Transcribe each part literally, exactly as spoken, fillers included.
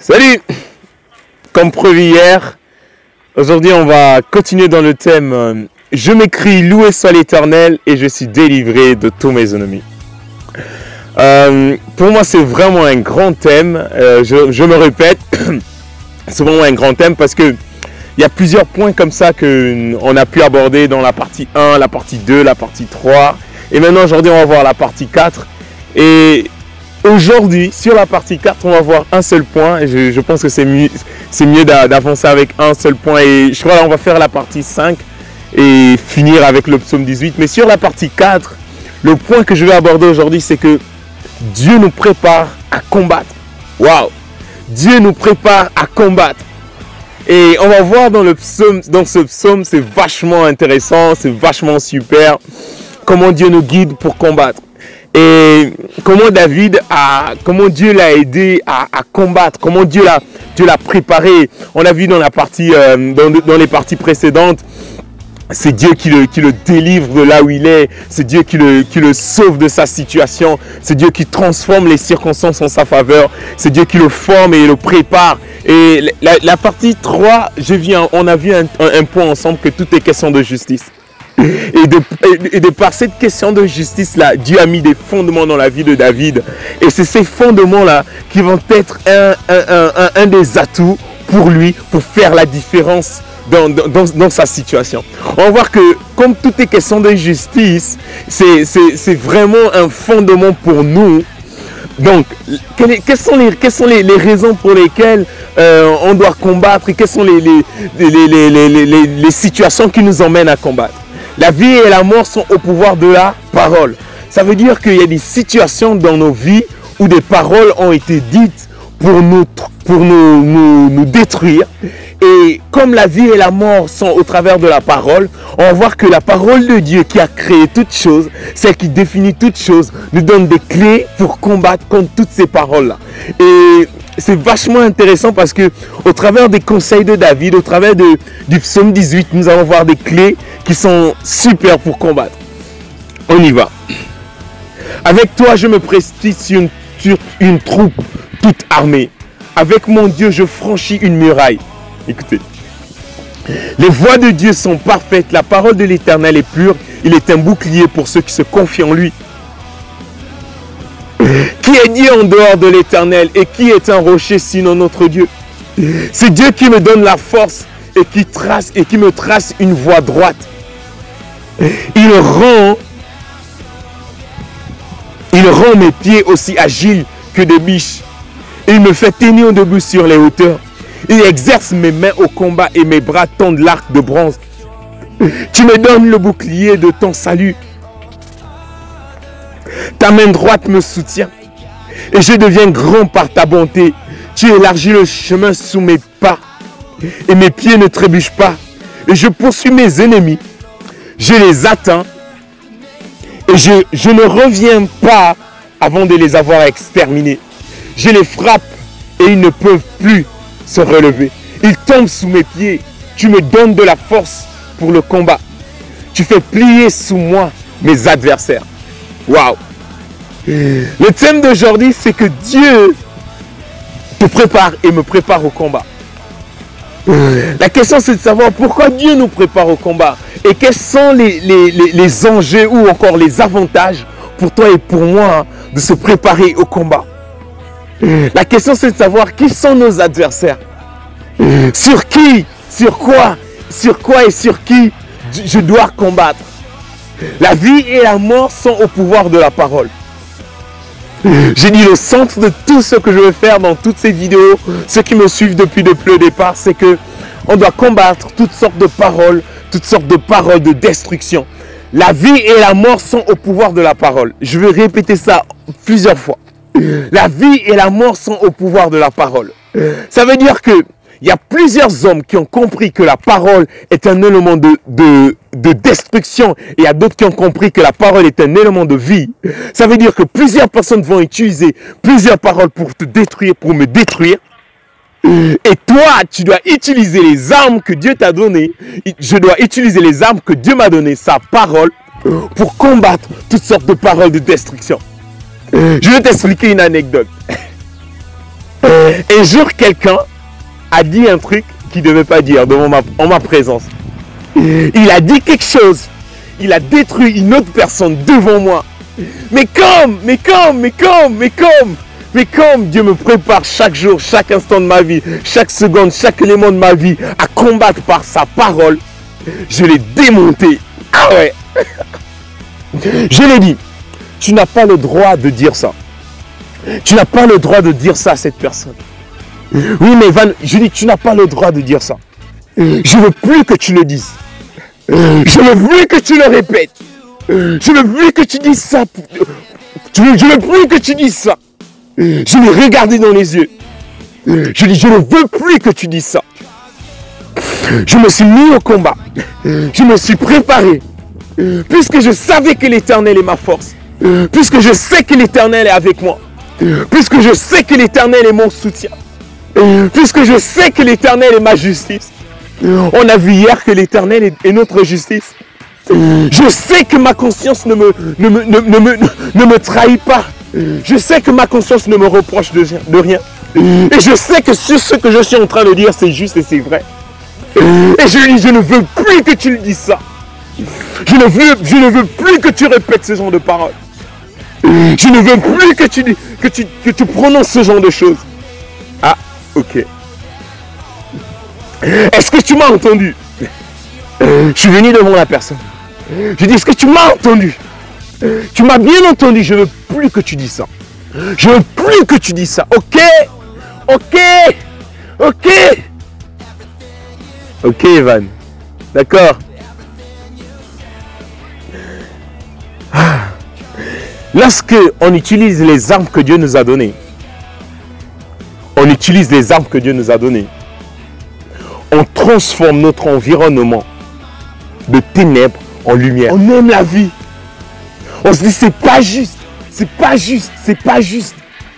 Salut! Comme prévu hier, aujourd'hui on va continuer dans le thème euh, Je m'écris, loué soit l'Éternel et je suis délivré de tous mes ennemis. Euh, pour moi c'est vraiment un grand thème, euh, je, je me répète, c'est vraiment un grand thème parce que il y a plusieurs points comme ça qu'on a pu aborder dans la partie un, la partie deux, la partie trois et maintenant aujourd'hui on va voir la partie quatre. Et aujourd'hui, sur la partie quatre, on va voir un seul point. Et je, je pense que c'est mieux, c'est mieux d'avancer avec un seul point. Et je crois qu'on va faire la partie cinq et finir avec le psaume dix-huit. Mais sur la partie quatre, le point que je vais aborder aujourd'hui, c'est que Dieu nous prépare à combattre. Waouh! Dieu nous prépare à combattre. Et on va voir dans, le psaume, dans ce psaume, c'est vachement intéressant, c'est vachement super. Comment Dieu nous guide pour combattre. Et comment David a, comment Dieu l'a aidé à, à combattre, comment Dieu l'a, Dieu l'a préparé. On a vu dans la partie, euh, dans, dans les parties précédentes, c'est Dieu qui le, qui le délivre de là où il est, c'est Dieu qui le, qui le sauve de sa situation, c'est Dieu qui transforme les circonstances en sa faveur, c'est Dieu qui le forme et le prépare. Et la, la partie trois, je viens, on a vu un, un, un point ensemble que tout est question de justice. Et de, et de par cette question de justice-là, Dieu a mis des fondements dans la vie de David. Et c'est ces fondements-là qui vont être un, un, un, un, un des atouts pour lui, pour faire la différence dans, dans, dans sa situation. On va voir que comme tout est question de justice, c'est vraiment un fondement pour nous. Donc, quelles, quelles sont, les, quelles sont les, les raisons pour lesquelles euh, on doit combattre et quelles sont les, les, les, les, les, les, les, les situations qui nous emmènent à combattre? La vie et la mort sont au pouvoir de la parole. Ça veut dire qu'il y a des situations dans nos vies où des paroles ont été dites pour nous, pour nous, nous, nous détruire. Et comme la vie et la mort sont au travers de la parole, on va voir que la parole de Dieu qui a créé toutes choses, celle qui définit toutes choses, nous donne des clés pour combattre contre toutes ces paroles-là. Et c'est vachement intéressant parce que au travers des conseils de David, au travers de, du psaume dix-huit, nous allons voir des clés qui sont super pour combattre. On y va. Avec toi, je me précipite sur une, sur une troupe toute armée. Avec mon Dieu, je franchis une muraille. Écoutez. Les voies de Dieu sont parfaites. La parole de l'Éternel est pure. Il est un bouclier pour ceux qui se confient en lui. Qui est Dieu en dehors de l'Éternel et qui est un rocher sinon notre Dieu? C'est Dieu qui me donne la force et qui trace et qui me trace une voie droite. Il rend, il rend mes pieds aussi agiles que des biches. Il me fait tenir debout sur les hauteurs. Il exerce mes mains au combat et mes bras tendent l'arc de bronze. Tu me donnes le bouclier de ton salut. Ta main droite me soutient et je deviens grand par ta bonté. Tu élargis le chemin sous mes pas et mes pieds ne trébuchent pas. Et je poursuis mes ennemis. Je les atteins et je, je ne reviens pas avant de les avoir exterminés. Je les frappe et ils ne peuvent plus se relever. Ils tombent sous mes pieds. Tu me donnes de la force pour le combat. Tu fais plier sous moi mes adversaires. Waouh! Le thème d'aujourd'hui, c'est que Dieu te prépare et me prépare au combat. La question, c'est de savoir pourquoi Dieu nous prépare au combat et quels sont les, les, les, les enjeux ou encore les avantages pour toi et pour moi de se préparer au combat. La question, c'est de savoir qui sont nos adversaires. Sur qui, sur quoi, sur quoi et sur qui je dois combattre. La vie et la mort sont au pouvoir de la parole. J'ai dit le centre de tout ce que je veux faire dans toutes ces vidéos, ceux qui me suivent depuis, depuis le départ, c'est que on doit combattre toutes sortes de paroles, toutes sortes de paroles de destruction. La vie et la mort sont au pouvoir de la parole. Je vais répéter ça plusieurs fois. La vie et la mort sont au pouvoir de la parole. Ça veut dire que il y a plusieurs hommes qui ont compris que la parole est un élément de, de, de destruction et il y a d'autres qui ont compris que la parole est un élément de vie. Ça veut dire que plusieurs personnes vont utiliser plusieurs paroles pour te détruire, pour me détruire. Et toi, tu dois utiliser les armes que Dieu t'a données. Je dois utiliser les armes que Dieu m'a données, sa parole, pour combattre toutes sortes de paroles de destruction. Je vais t'expliquer une anecdote. Et un jour, quelqu'un a dit un truc qu'il ne devait pas dire devant ma, en ma présence. Il a dit quelque chose. Il a détruit une autre personne devant moi. Mais comme, mais comme, mais comme, mais comme, mais comme Dieu me prépare chaque jour, chaque instant de ma vie, chaque seconde, chaque élément de ma vie à combattre par sa parole, je l'ai démonté. Ah ouais. Je l'ai dit, tu n'as pas le droit de dire ça. Tu n'as pas le droit de dire ça à cette personne. Oui, mais Van, je dis, tu n'as pas le droit de dire ça. Je ne veux plus que tu le dises. Je ne veux plus que tu le répètes. Je ne veux plus que tu dises ça. Je ne veux plus que tu dises ça. Je l'ai regardé dans les yeux. Je dis, je ne veux plus que tu dises ça. Je me suis mis au combat. Je me suis préparé. Puisque je savais que l'Éternel est ma force. Puisque je sais que l'Éternel est avec moi. Puisque je sais que l'Éternel est mon soutien. Puisque je sais que l'Éternel est ma justice. On a vu hier que l'Éternel est, est notre justice. Je sais que ma conscience ne me, ne, me, ne, ne, me, ne me trahit pas. Je sais que ma conscience ne me reproche de, de rien. Et je sais que sur ce que je suis en train de dire, c'est juste et c'est vrai. Et je dis, je ne veux plus que tu le dises ça. Je ne veux, je ne veux plus que tu répètes ce genre de paroles. Je ne veux plus que tu, que tu, que tu prononces ce genre de choses. Ah, ok. Est-ce que tu m'as entendu? Je suis venu devant la personne. Je dis, est-ce que tu m'as entendu? Tu m'as bien entendu, je ne veux plus que tu dises ça. Je ne veux plus que tu dises ça. Ok? Ok? Ok? Ok, Evan. D'accord. Lorsque on utilise les armes que Dieu nous a données, on utilise les armes que Dieu nous a données, on transforme notre environnement de ténèbres en lumière. On aime la vie. On se dit c'est pas juste, c'est pas juste, c'est pas juste.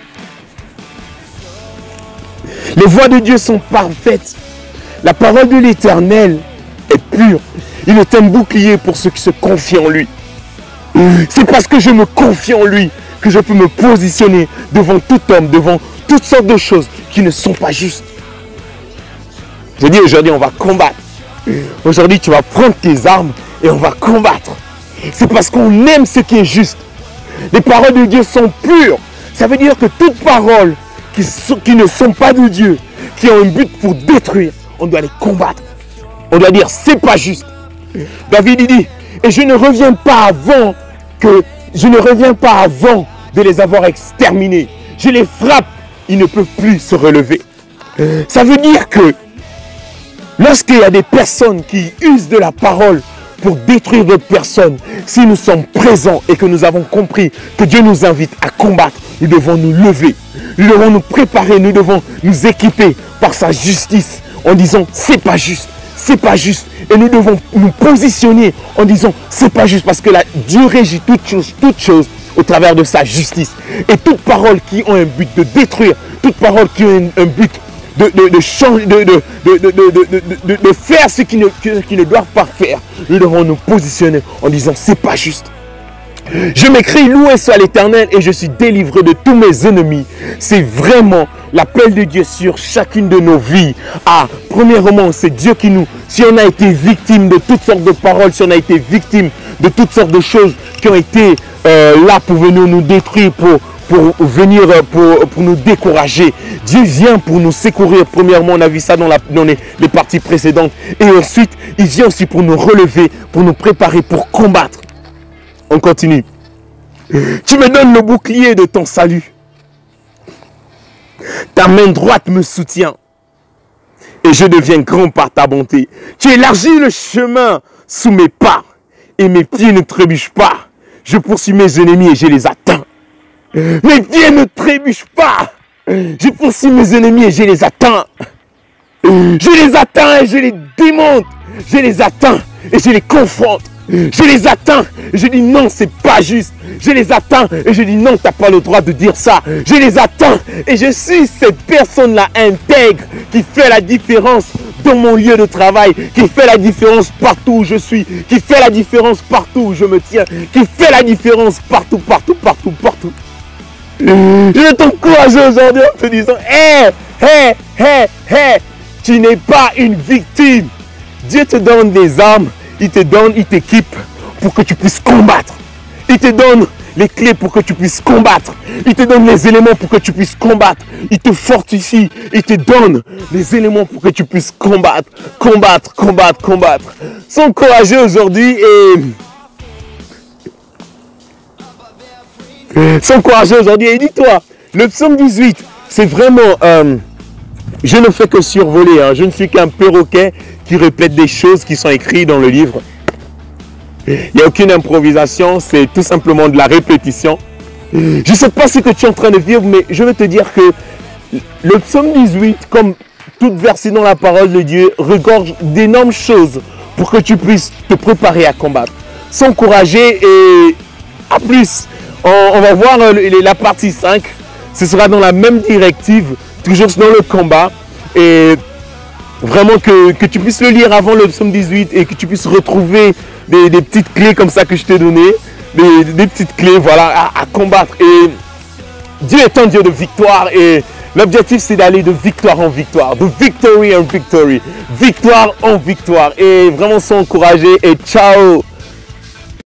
Les voies de Dieu sont parfaites. La parole de l'Éternel est pure. Il est un bouclier pour ceux qui se confient en lui. C'est parce que je me confie en lui que je peux me positionner devant tout homme, devant toutes sortes de choses qui ne sont pas justes. Je dis aujourd'hui on va combattre. Aujourd'hui tu vas prendre tes armes et on va combattre. C'est parce qu'on aime ce qui est juste. Les paroles de Dieu sont pures. Ça veut dire que toutes paroles qui, sont, qui ne sont pas de Dieu, qui ont un but pour détruire, on doit les combattre. On doit dire c'est pas juste. David il dit, et je ne reviens pas avant que je ne reviens pas avant de les avoir exterminés. Je les frappe, ils ne peuvent plus se relever. Ça veut dire que lorsqu'il y a des personnes qui usent de la parole pour détruire d'autres personnes, si nous sommes présents et que nous avons compris que Dieu nous invite à combattre, nous devons nous lever, nous devons nous préparer, nous devons nous équiper par sa justice en disant c'est pas juste, c'est pas juste. Et nous devons nous positionner en disant c'est pas juste parce que là, Dieu régit toutes choses, toutes choses au travers de sa justice. Et toutes paroles qui ont un but de détruire, toutes paroles qui ont un but de, de, de, changer, de, de, de, de, de, de, de faire ce qu'ils ne, qui ne doivent pas faire, nous devons nous positionner en disant c'est pas juste. Je m'écris loué soit l'Éternel et je suis délivré de tous mes ennemis. C'est vraiment l'appel de Dieu sur chacune de nos vies. Ah, premièrement, c'est Dieu qui nous, si on a été victime de toutes sortes de paroles, si on a été victime de toutes sortes de choses qui ont été euh, là pour venir nous détruire, pour, pour venir pour, pour nous décourager, Dieu vient pour nous secourir. Premièrement, on a vu ça dans, la, dans les, les parties précédentes. Et ensuite, il vient aussi pour nous relever, pour nous préparer, pour combattre. On continue. Tu me donnes le bouclier de ton salut. Ta main droite me soutient. Et je deviens grand par ta bonté. Tu élargis le chemin sous mes pas. Et mes pieds ne trébuchent pas. Je poursuis mes ennemis et je les atteins. Mes pieds ne trébuchent pas. Je poursuis mes ennemis et je les atteins. Je les atteins et je les démonte. Je les atteins et je les confronte. Je les atteins et je dis non, c'est pas juste. Je les atteins et je dis non, tu n'as pas le droit de dire ça. Je les atteins et je suis cette personne-là intègre qui fait la différence dans mon lieu de travail, qui fait la différence partout où je suis, qui fait la différence partout où je me tiens, qui fait la différence partout, partout, partout, partout. Je vais t'encourager aujourd'hui en te disant, hé, hé, hé, hé, tu n'es pas une victime. Dieu te donne des armes, il te donne, il t'équipe pour que tu puisses combattre. Il te donne les clés pour que tu puisses combattre. Il te donne les éléments pour que tu puisses combattre. Il te fortifie. Il te donne les éléments pour que tu puisses combattre, combattre, combattre, combattre. Sois courageux aujourd'hui et... Sois courageux aujourd'hui et dis-toi, le psaume dix-huit, c'est vraiment... Euh, je ne fais que survoler. Hein. Je ne suis qu'un perroquet qui répète des choses qui sont écrites dans le livre. Il n'y a aucune improvisation, c'est tout simplement de la répétition. Je ne sais pas ce que tu es en train de vivre, mais je veux te dire que le psaume dix-huit, comme toute verset dans la parole de Dieu, regorge d'énormes choses pour que tu puisses te préparer à combattre. Sois encouragé et à plus. On, on va voir la partie cinq. Ce sera dans la même directive, toujours dans le combat. Et vraiment que, que tu puisses le lire avant le psaume dix-huit et que tu puisses retrouver des, des petites clés comme ça que je t'ai donné, des, des petites clés voilà, à, à combattre. Et Dieu est un Dieu de victoire et l'objectif c'est d'aller de victoire en victoire, de victory en victory, victoire en victoire. Et vraiment sois encouragé et ciao!